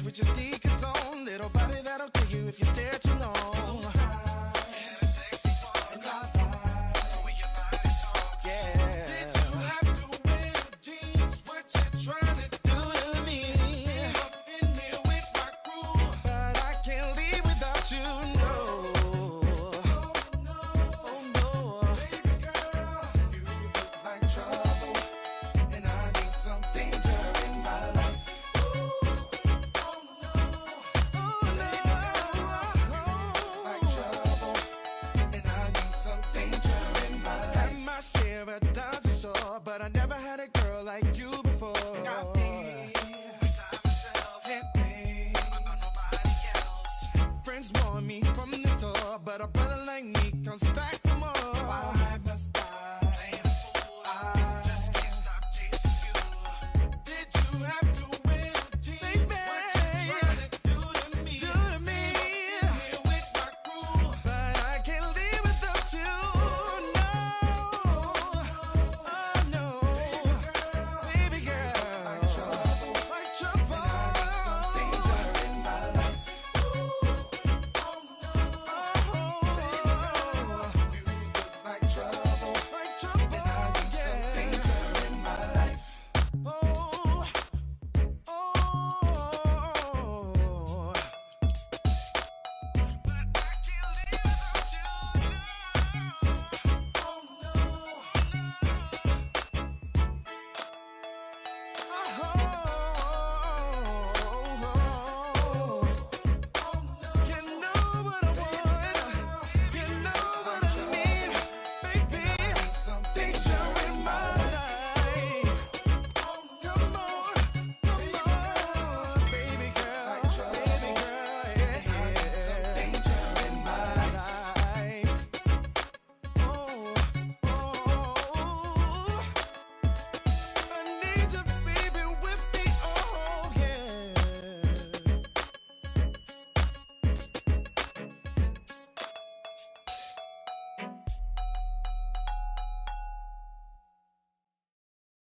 with your sneakers on. Little body that'll kill you if you stare too long. Sexy boy, the way your body talks. Yeah. Did you have to wear jeans? What you trying to do to me? Up in here with my crew, but I can't leave without you. No. Oh no, baby girl, you look like trouble, and I need some danger in my life. Like trouble, and I need some danger in my life. Had my share of times for sure, but I never had a girl like you